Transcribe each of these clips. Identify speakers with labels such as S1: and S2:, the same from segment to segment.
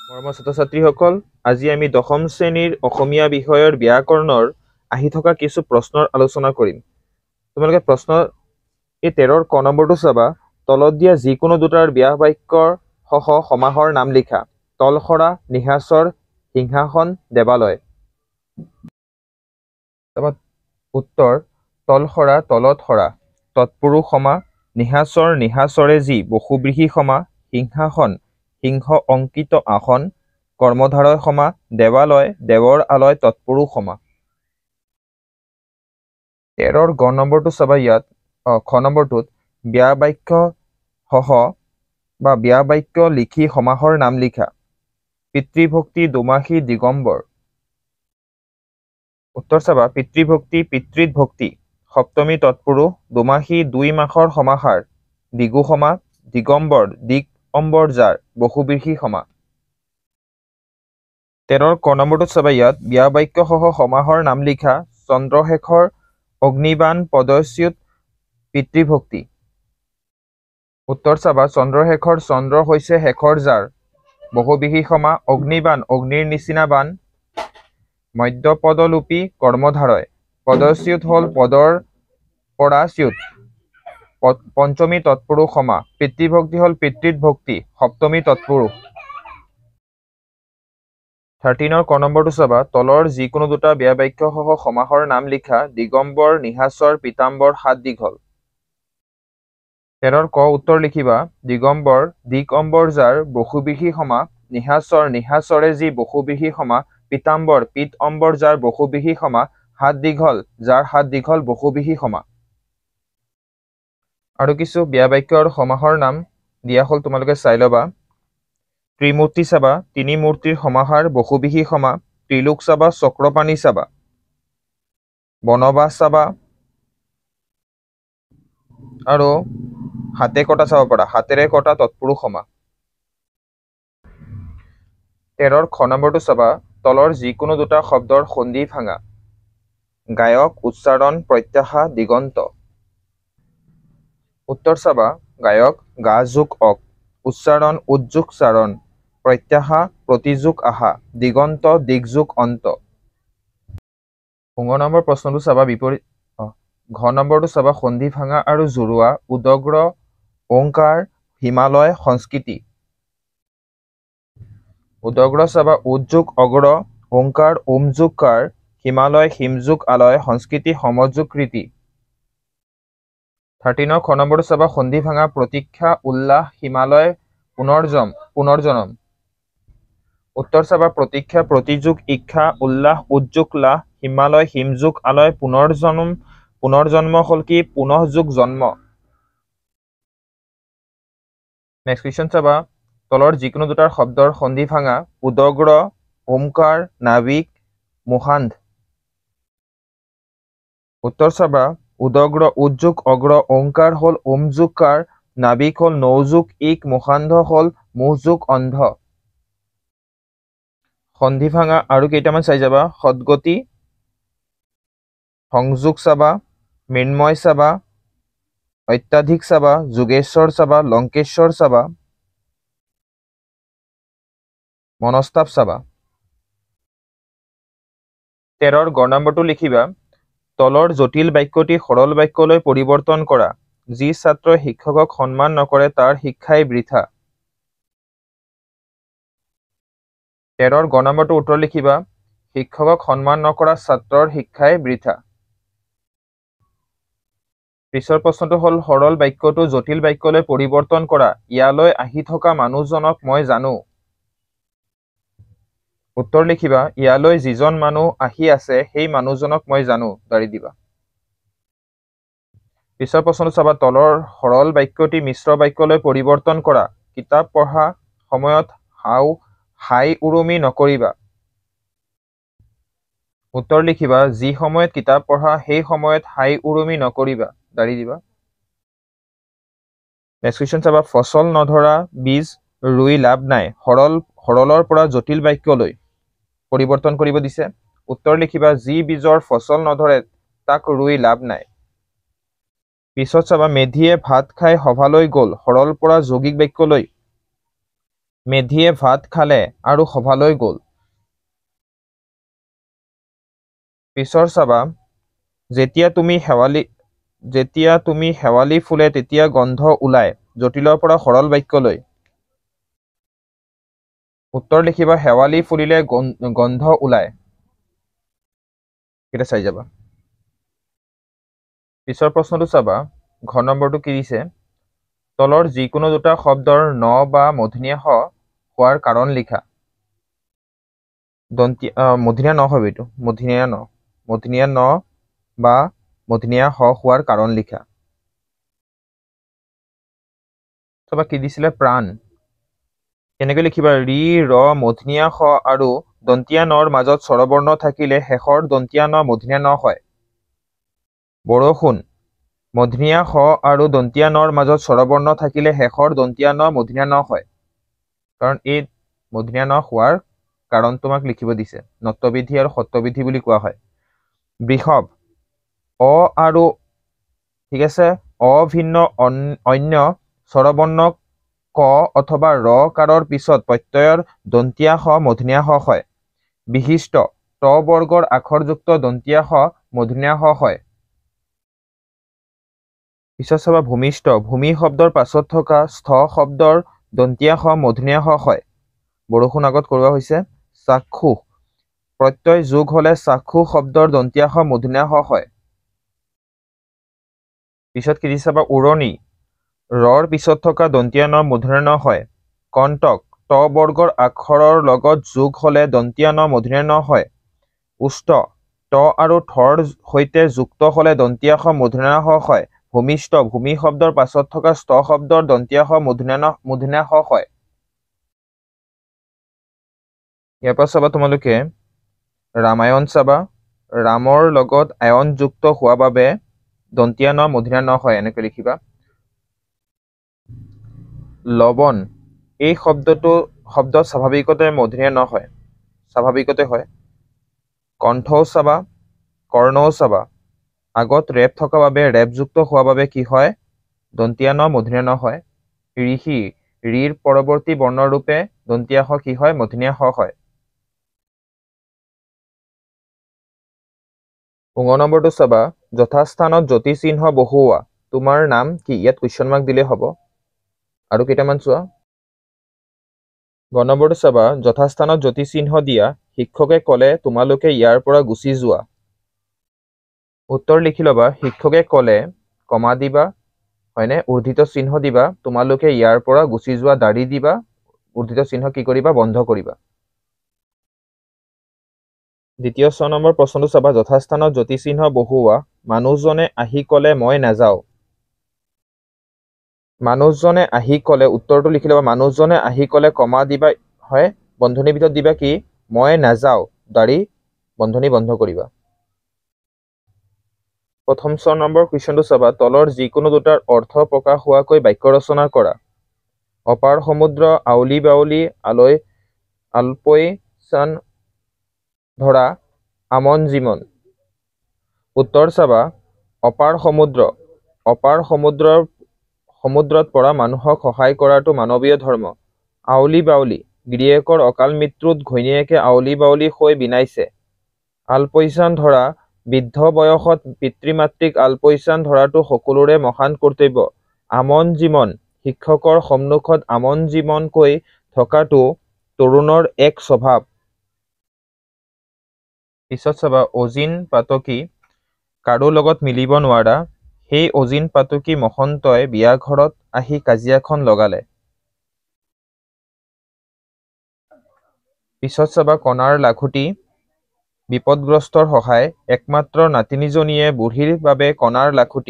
S1: মৰমৰ ছাত্ৰ-ছাত্ৰীসকল, আজি আমি দশম শ্ৰেণীৰ অসমীয়া বিষয়ৰ ব্যাকৰণৰ আহি থকা কিছু প্ৰশ্নৰ আলোচনা কৰিম। তোমালোকে প্ৰশ্ন এই 13ৰ ক নম্বৰটো চাবা। তলত দিয়া যিকোনো দুটাৰ ব্যাস বাক্যৰ সহ সমাসৰ নাম লিখা। তলসৰা, নিশাচৰ, সিংহাসন, দেৱালয়। উত্তৰ তলসৰা, তলত সৰা, তৎপুৰুষ সমা, নিশাচৰ, নিশাচৰে যি, বহুব্ৰীহি সমা, সিংহাসন, সিংহ অংকিত আসন, কৰ্মধাৰয় সমা, দেৱালয়, দেৱৰ আলয়, তৎপুৰুষ সমা। 13ৰ গ নম্বৰটো চাবা। ইয়াত খ নম্বৰটোত ব্যাস বাক্য সহ বা ব্যাস বাক্য লিখি সমাসৰ নাম লিখা। পিতৃভক্তি, দোমাসী, দিগম্বৰ। উত্তৰ চাবা। পিতৃভক্তি, পিতৃত ভক্তি, সপ্তমী তৎপুৰুষ, দোমাসী দুই মাসৰ সমাহাৰ, দিগু সমা, দিগম্বৰ, দিক অম্বৰ যাৰ, বহুব্ৰীহি সমা। 13ৰ ক নম্বৰটোত চাবা। ইয়াত ব্যাস বাক্য সহ সমাসৰ নাম লিখা। চন্দ্ৰশেখৰ, অগ্নিবাণ, পদচ্যুত, পিতৃভক্তি। উত্তৰ চাবা। চন্দ্ৰশেখৰ, চন্দ্ৰ হৈছে শেখৰ যাৰ, বহুব্ৰীহি সমা, অগ্নিবাণ, অগ্নিৰ নিচিনা বাণ, মধ্যপদলোপী, কৰ্মধাৰয়, পদচ্যুত হল পদৰ পৰা চ্যুত, পঞ্চমী তৎপুৰুষ সমা, পিতৃভক্তি হল পিতৃত ভক্তি, সপ্তমী তৎপুৰুষ। 13ৰ ক নম্বৰটো চাবা। তলৰ যিকোনো দুটা ব্যাস বাক্য সহ সমাসৰ নাম লিখা। দিগম্বৰ, নিশাচৰ, পীতাম্বৰ, সাত দীঘল। 13ৰ ক উত্তৰ লিখিবা। দিগম্বৰ, দিক অম্বৰ যাৰ, বহুব্ৰীহি সমা, নিশাচৰ, নিশাচৰে যি, বহুব্ৰীহি সমা, পীতাম্বৰ, পীত অম্বৰ যাৰ, বহুব্ৰীহি সমা, হাত দীঘল যাৰ, হাত দীঘল, বহুব্ৰীহি সমা। আৰু কিছু ব্যাস বাক্য আৰু সমাসৰ নাম দিয়া হল, তোমালোকে চাই ল'বা। ত্ৰিমূৰ্তি চাবা। তিনি মূৰ্তিৰ সমাহাৰ, বহুব্ৰীহি সমা। ত্ৰিলোক চাবা, চক্ৰপাণি চাবা। বনবাস চাবা আৰু হাতে কটা চাব পাৰা, হাতেৰে কটা, তৎপুৰুষ সমা। 13ৰ খ নম্বৰটো চাবা। তলৰ যিকোনো দুটা শব্দৰ সন্ধি ভাঙা। গায়ক, উচ্চাৰণ, প্ৰত্যাশা, দিগন্ত। উত্তৰ চাবা। গায়ক, গা যোগ অক, উচ্চাৰণ, উদ্যোগ চাৰণ, প্ৰত্যাশা, প্ৰতিযোগ আহা, দিগন্ত, দিগযোগ অন্ত। ঘ নম্বৰ প্ৰশ্নটো চাবা। ঘ নম্বৰটো চাবা। সন্ধি ভাঙা আৰু জোৰোৱা। উদগ্ৰ, ওংকাৰ, হিমালয়, সংস্কৃতি। উদগ্ৰ চাবা। উদযোগ অগ্ৰ, ওংকাৰ ওমযোগ কাৰ, হিমালয় হিমযোগ আলয়, সংস্কৃতি সমযোগ কৃতি। 13ৰ খ নম্বৰটো চাবা। সন্ধি ভাঙা। প্ৰতীক্ষা, উল্লাস, হিমালয়, পুনৰ্জনম। উত্তৰ চাবা। প্ৰতীক্ষা, প্ৰতিযোগ ইক্ষা, উল্লাস উদ্যোগ লাহ, হিমালয় হিমযোগ আলয়, পুনৰ্জন্ম হল কি, পুনঃযোগ জন্ম। নেক্সট কুৱেশ্যন চাবা। তলৰ যিকোনো দুটাৰ শব্দৰ সন্ধি ভাঙা। উদগ্ৰ, ওমকাৰ, নাবিক, মুহান্ধ। উত্তৰ চাবা। উদগ্ৰ, উদ্যোগ অগ্ৰ, ওংকাৰ হল ওমযোগ কাৰ, নাবিক হল নৌযোগ ইক, মুহান্ধ হল মুহযোগ অন্ধ। সন্ধি ভাঙা আৰু কেইটামান চাই যাবা। সদগতি, সংযোগ চাবা, মৃন্ময় চাবা, অত্যাধিক চাবা, যোগেশ্বৰ চাবা, লংকেশ্বৰ চাবা, মনস্তাপ চাবা। 13ৰ গ নম্বৰটো লিখিবা। তলৰ জটিল বাক্যটি সৰল বাক্যলৈ পৰিৱৰ্তন কৰা। যি ছাত্ৰই শিক্ষকক সন্মান নকৰে তাৰ শিক্ষাই বৃথা। 13ৰ গ নম্বৰটো উত্তৰ লিখিবা। শিক্ষকক সন্মান নকৰা ছাত্ৰৰ শিক্ষাই বৃথা। পিছৰ প্ৰশ্নটো হ'ল সৰল বাক্যটো জটিল বাক্যলৈ পৰিৱৰ্তন কৰা। ইয়ালৈ আহি থকা মানুহজনক মই জানো। উত্তৰ লিখিবা। ইয়ালৈ যিজন মানুহ আহি আছে সেই মানুহজনক মই জানো, দাৰি দিবা। পিছৰ প্ৰশ্নটো চাবা। তলৰ সৰল বাক্যটি মিশ্ৰ বাক্যলৈ পৰিৱৰ্তন কৰা। কিতাপ পঢ়া সময়ত হাই উৰুমি নকৰিবা। উত্তৰ লিখিবা। যি সময়ত কিতাপ পঢ়া সেই সময়ত হাই উৰুমি নকৰিবা, দাৰি দিবা। নেক্সট কুৱেশ্যন চাবা। ফচল নধৰা বীজ ৰুই লাভ নাই। সৰলৰ পৰা জটিল বাক্যলৈ পৰিৱৰ্তন কৰিব দিছে। উত্তৰ লিখিবা। যি বীজৰ ফচল নধৰে তাক ৰুই লাভ নাই। পিছত চাবা। মেধিয়ে ভাত খাই সভালৈ গল। সৰল পৰা যৌগিক বাক্যলৈ মেধিয়ে ভাত খালে আৰু সভালৈ গ'ল। পিছৰ চাবা যেতিয়া তুমি শেৱালি ফুলে তেতিয়া গন্ধ ওলায়। জটিলৰ পৰা সৰল বাক্যলৈ। উত্তৰ লিখিবা শেৱালি ফুলিলে গন্ধ ওলায়। এটা চাই যাবা। পিছৰ প্ৰশ্নটো চাবা ঘ নম্বৰটো কি দিছে তলৰ যিকোনো দুটা শব্দৰ ন বা মূৰ্ধন্য ষ হোৱাৰ কাৰণ লিখা। মূৰ্ধন্য ন হবে এইটো মূৰ্ধন্য ন বা মূৰ্ধন্য ষ হোৱাৰ কাৰণ লিখা। চাবা কি দিছিলে প্ৰাণ। কেনেকৈ লিখিবা ৰি ৰ মূৰ্ধন্য ষ আৰু দন্তীয়া নৰ মাজত স্বৰবৰ্ণ থাকিলে শেষৰ দন্তীয়া ন মূৰ্ধন্য ন হয়। বৰষুণ মূৰ্ধন্য ষ আৰু দন্তীয়া নৰ মাজত স্বৰবৰ্ণ থাকিলে শেষৰ দন্তীয়া ন মূৰ্ধন্য ন হয়। কাৰণ এই মূৰ্ধন্য ন হোৱাৰ কাৰণ তোমাক লিখিব দিছে। নত্যবিধি আৰু সত্যবিধি বুলি কোৱা হয়। বৃষভ অ আৰু ঠিক আছে অভিন্ন অন্য স্বৰবৰ্ণ ক অথবা ৰ কাৰৰ পিছত প্ৰত্যয়ৰ দন্তীয়া ষ মূৰ্ধন্য ষ হয়। বিশিষ্ট ত বৰ্গৰ আখৰযুক্ত দন্তীয়া ষ মূৰ্ধন্য ষ হয়। পিছত চাবা ভূমিষ্ঠ ভূমি শব্দৰ পাছত থকা স্থ শব্দৰ দন্তীয়া ষ মূৰ্ধন্য ষ হয়। বৰষুণ আগত কৰোৱা হৈছে। চাক্ষুষ প্ৰত্যয় যোগ হলে চাক্ষু শব্দৰ দন্তীয়া ষ মূৰ্ধন্য ষ হয়। পিছত কি দিছে চাবা উৰণি ৰৰ পিছত থকা দন্তীয়া ন মূৰ্ধন্য ন হয়। কণ্টক ত বৰ্গৰ আখৰৰ লগত যোগ হলে দন্তীয়া ন মূৰ্ধন্য ন হয়। উষ্ট ত আৰু থৰ সৈতে যুক্ত হলে দন্তীয়া ষ মূৰ্ধন্য ষ হয়। ভূমিষ্ঠ ভূমি শব্দৰ পাছত থকা স্থ শব্দৰ দন্তীয়া ষ মূৰ্ধন্য ষ হয়। ইয়াৰ পৰা চাবা তোমালোকে ৰামায়ণ চাবা ৰামৰ লগত আয়ন যুক্ত হোৱা বাবে দন্তীয়া ন মূৰ্ধন্য ন হয়। এনেকৈ লিখিবা। লৱণ এই শব্দ স্বাভাৱিকতে মূৰ্ধন্য ন হয়। স্বাভাৱিকতে হয়। কণ্ঠও চাবা কৰ্ণও চাবা আগত ৰেপ থকা বাবে ৰেপযুক্ত হোৱা বাবে কি হয় দন্তীয়া ন মূৰ্ধন্য ন হয়। ঋষি ৰিৰ পৰৱৰ্তী বৰ্ণৰূপে দন্তীয়া ষ কি হয় মূৰ্ধন্য ষ হয়। ১৫ নম্বৰটো চাবা যথাস্থানত জ্যোতিচিহ্ন বহুওৱা। তোমাৰ নাম কি ইয়াত কুৱেশ্যন মাৰ্ক দিলে হ'ব। আৰু কেইটামান চোৱা। গ নম্বৰটো চাবা যথাস্থানত জ্যোতিচিহ্ন দিয়া শিক্ষকে ক'লে তোমালোকে ইয়াৰ পৰা গুচি যোৱা। উত্তৰ লিখি ল'বা শিক্ষকে ক'লে কমা দিবা হয়নে উৰ্ধিত চিহ্ন দিবা তোমালোকে ইয়াৰ পৰা গুচি যোৱা দাঢ়ি দিবা উৰ্ধিত চিহ্ন কি কৰিবা বন্ধ কৰিবা। দ্বিতীয় ৬ নম্বৰ প্ৰশ্নটো চাবা যথাস্থানত জ্যোতিচিহ্ন বহুওৱা মানুহজনে আহি ক'লে মই নাযাওঁ। মানুহজনে আহি ক'লে উত্তৰটো লিখি ল'বা মানুহজনে আহি ক'লে কমা দিবা হয় বন্ধনীৰ ভিতৰত দিবা কি মই নাযাওঁ দাঢ়ি বন্ধনী বন্ধ কৰিবা। প্ৰথম ৬ নম্বৰ কুৱেশ্যনটো চাবা তলৰ যিকোনো দুটাৰ অৰ্থ প্ৰকাশ হোৱাকৈ বাক্য ৰচনা কৰা। অপাৰ সমুদ্ৰ আউলি বাউলি আলপৈ চান ধৰা আমন জীমন। উত্তৰ চাবা অপাৰ সমুদ্ৰত পৰা মানুহক সহায় কৰাটো মানৱীয় ধৰ্ম। আউলি বাউলি গিৰিয়েকৰ অকাল মৃত্যুত ঘৈণীয়েকে আউলি বাউলি হৈ বিনাইছে। আলপৈচান ধৰা বৃদ্ধ বয়সত পিতৃ মাতৃক আলপৈচান ধৰাটো সকলোৰে মহান কৰ্তব্য। আমন জীমন শিক্ষকৰ সন্মুখত আমন জীমন কৈ থকাটো তৰুণৰ এক স্বভাৱ। পিছত চাবা অজিন পাতকী কাৰো লগত মিলিব নোৱাৰা সেই অজিন পাতকী মহন্তই বিয়া ঘৰত আহি কাজিয়াখন লগালে। পিছত চাবা কণাৰ লাখুটি বিপদগ্ৰস্তৰ সহায় একমাত্ৰ নাতিনীজনীয়ে বুঢ়ীৰ বাবে কণাৰ লাখুটি।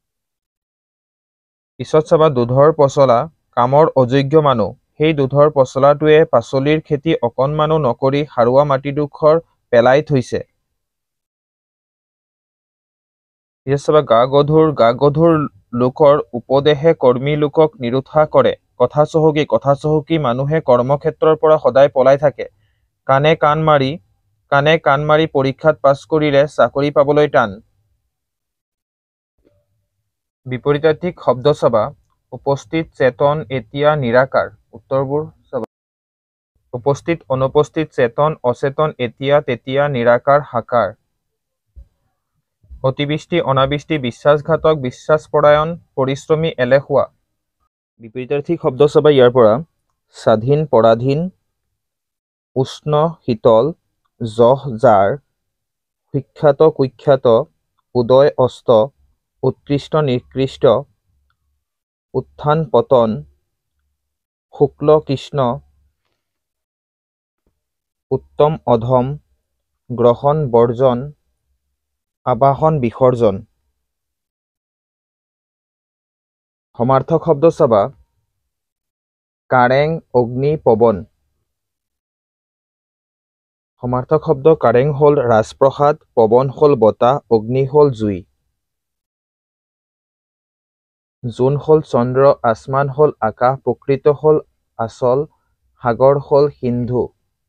S1: পিছত চাবা দুধৰ পচলা কামৰ অযোগ্য মানুহ সেই দুধৰ পচলাটোৱে পাচলিৰ খেতি অকণমানো নকৰি সাৰুৱা মাটিডোখৰ পেলাই থৈছে। পিছত চাবা গা গধুৰ লোকৰ উপদেশে কৰ্মী লোকক নিৰুৎসাহ কৰে। কথা চহকী মানুহে কৰ্মক্ষেত্ৰৰ পৰা সদায় পলাই থাকে। কাণে কাণ মাৰি পৰীক্ষাত পাছ কৰিলে চাকৰি পাবলৈ টান। বিপৰীতাৰ্থিক শব্দ চাবা উপস্থিত চেতন এতিয়া নিৰাকাৰ। উত্তৰবোৰ চাবা উপস্থিত অনুপস্থিত চেতন অচেতন এতিয়া তেতিয়া নিৰাকাৰ সাকাৰ অতিবৃষ্টি অনাবৃষ্টি বিশ্বাসঘাতক বিশ্বাসপৰায়ণ পৰিশ্ৰমী এলেহুৱা বিপৰীতাৰ্থী শব্দ চাবা ইয়াৰ পৰা স্বাধীন পৰাধীন উষ্ণ শীতল জহ জাৰ সুখ্যাত কুখ্যাত উদয় অস্ত উৎকৃষ্ট নিকৃষ্ট উত্থান পতন শুক্ল কৃষ্ণ উত্তম অধম গ্ৰহণ বৰ্জন আবাহন বিসৰ্জন সমাৰ্থক শব্দ চাবা কাৰেং অগ্নি পৱন সমাৰ্থক শব্দ কাৰেং হ'ল ৰাজপ্ৰসাদ পৱন হ'ল বতাহ অগ্নি হ'ল জুই জোন হ'ল চন্দ্ৰ আসমান হ'ল আকাশ প্ৰকৃত হ'ল আচল সাগৰ হ'ল সিন্ধু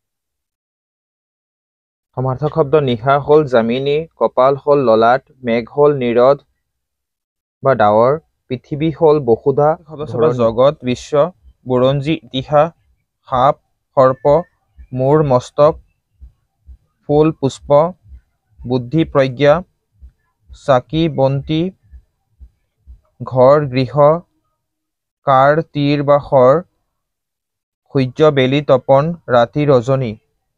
S1: সমাৰ্থক শব্দ নিশা হ'ল জামিনী কপাল হ'ল ললাট মেঘ হ'ল নীৰদ বা ডাৱৰ পৃথিৱী হ'ল বসুধা জগত বিশ্ব বুৰঞ্জী ইতিহাস সাপ সৰ্প মূৰ মস্তক ফুল পুষ্প বুদ্ধি প্ৰজ্ঞা চাকি বন্তি ঘৰ গৃহ কাৰ তীৰ বা শৰ সূৰ্য বেলি তপন ৰাতি ৰজনী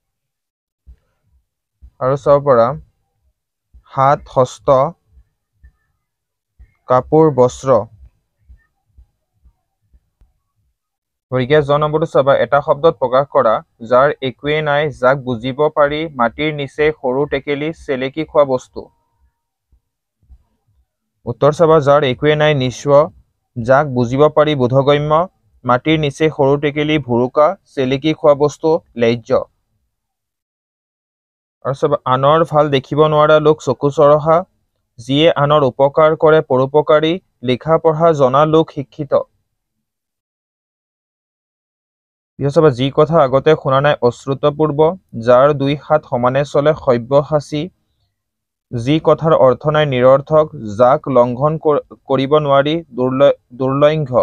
S1: আৰু চাব পৰা হাত হস্ত কাপোৰ বস্ত্ৰ গতিকে জ নম্বৰটো চাবা এটা শব্দত প্ৰকাশ কৰা যাৰ একোৱেই নাই যাক বুজিব পাৰি মাটিৰ নিচে সৰু টেকেলি চেলেকি খোৱা বস্তু উত্তৰ চাবা যাৰ একোৱেই নাই নিস্ব যাক বুজিব পাৰি বোধগম্য মাটিৰ নিচে সৰু টেকেলি ভুৰুকা চেলেকি খোৱা বস্তু লেজ্জ আৰু চাবা আনৰ ভাল দেখিব নোৱাৰা লোক চকু চৰহা যিয়ে আনৰ উপকাৰ কৰে পৰোপকাৰী লিখা পঢ়া জনা লোক শিক্ষিত চাবা যি কথা আগতে শুনা নাই অশ্ৰুতপূৰ্ব যাৰ দুই হাত সমানে চলে সব্যসাচী যি কথাৰ অৰ্থ নাই নিৰৰ্থক যাক লংঘন কৰিব নোৱাৰি দুৰ্লংঘ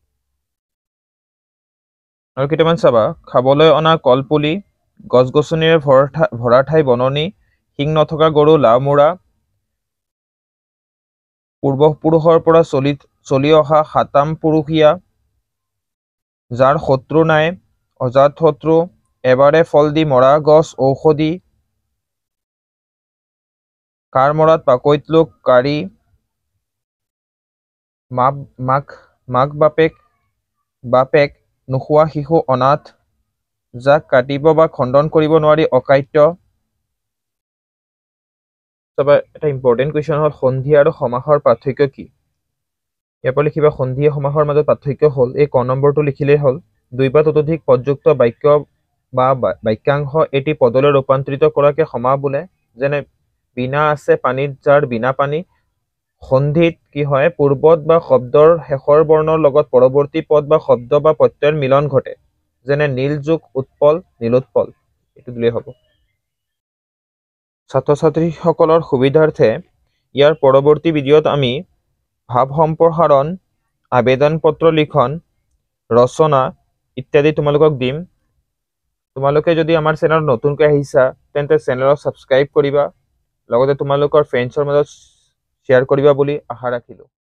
S1: আৰু কেইটামান চাবা খাবলৈ অনা কলপুলি গছ গছনিৰে ভৰা ঠাই বননি শিং নথকা গৰু লাওমোৰা পূৰ্বপুৰুষৰ পৰা চলি অহা সাতাম পুৰুষীয়া যাৰ শত্ৰু নাই অজাত শত্ৰু এবাৰে ফল দি মৰা গছ ঔষধি কাৰ মৰাত পাকৈত লোক কাৰী মাক বাপেক নোখোৱা শিশু অনাথ যাক কাটিব বা খণ্ডন কৰিব নোৱাৰি অকাট্য এটা ইম্পৰ্টেণ্ট কুৱেশ্যন হ'ল সন্ধি আৰু সমাসৰ পাৰ্থক্য কি ইয়াৰ পৰা লিখিবা সন্ধি সমাসৰ মাজত পাৰ্থক্য হ'ল এই ক নম্বৰটো লিখিলেই হ'ল দুই বা ততোধিক পদযুক্ত বাক্য বা বাক্যাংশ এটি পদলৈ ৰূপান্তৰিত কৰাকে সমা বোলে যেনে বিনা আছে পানীত যাৰ বিনা পানী সন্ধিত কি হয় পূৰ্বত বা শব্দৰ শেষৰ বৰ্ণৰ লগত পৰৱৰ্তী পদ বা শব্দ বা প্ৰত্যয়ৰ মিলন ঘটে যেনে নীল যোগ উৎপল নীলোৎপল এইটো দিলেই হ'ব ছাত্ৰ ছাত্ৰীসকলৰ সুবিধাৰ্থে ইয়াৰ পৰৱৰ্তী ভিডিঅ'ত আমি ভাৱ সম্প্ৰসাৰণ আবেদন পত্ৰ লিখন ৰচনা ইত্যাদি তোমালোকক দিম তোমালোকে যদি আমাৰ চেনেলত নতুনকৈ আহিছা তেন্তে চেনেলক ছাবস্ক্ৰাইব কৰিবা লগতে তোমালোকৰ ফ্ৰেণ্ডছৰ মাজত শ্বেয়াৰ কৰিবা বুলি আশা ৰাখিলোঁ